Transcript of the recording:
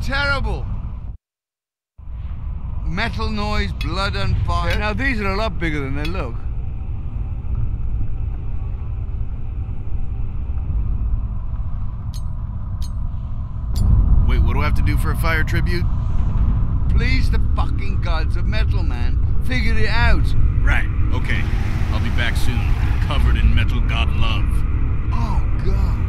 terrible. Metal noise, blood and fire. Yeah, now these are a lot bigger than they look. Wait, what do I have to do for a fire tribute? Please the fucking gods of metal, man. Figure it out. Right, okay. I'll be back soon, covered in metal god love. Oh, God.